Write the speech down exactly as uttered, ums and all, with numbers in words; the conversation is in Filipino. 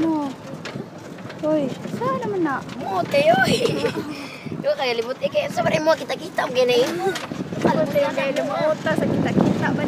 Oh. Hoy, saan naman na? Mote, oy. Yung kaya libot, eh, kaya sa mo kita-kita ang ganay. Hoy, kaya lumauta sa kita-kita.